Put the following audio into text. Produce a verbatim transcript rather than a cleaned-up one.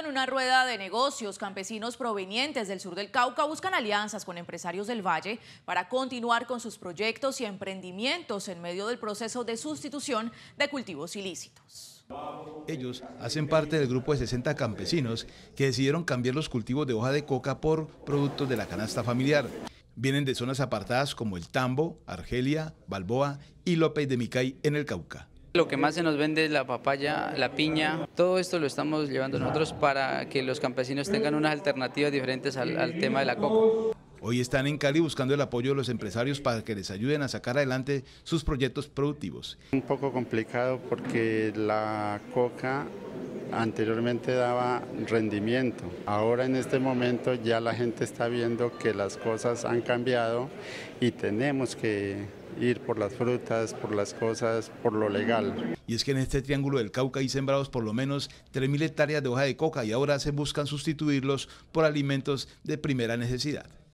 en una rueda de negocios, campesinos provenientes del sur del Cauca buscan alianzas con empresarios del Valle para continuar con sus proyectos y emprendimientos en medio del proceso de sustitución de cultivos ilícitos. Ellos hacen parte del grupo de sesenta campesinos que decidieron cambiar los cultivos de hoja de coca por productos de la canasta familiar. Vienen de zonas apartadas como el Tambo, Argelia, Balboa y López de Micay en el Cauca. Lo que más se nos vende es la papaya, la piña. Todo esto lo estamos llevando nosotros para que los campesinos tengan unas alternativas diferentes al, al tema de la coca. Hoy están en Cali buscando el apoyo de los empresarios para que les ayuden a sacar adelante sus proyectos productivos. Un poco complicado porque la coca anteriormente daba rendimiento. Ahora en este momento ya la gente está viendo que las cosas han cambiado y tenemos que ir por las frutas, por las cosas, por lo legal. Y es que en este triángulo del Cauca hay sembrados por lo menos tres mil hectáreas de hoja de coca y ahora se buscan sustituirlos por alimentos de primera necesidad.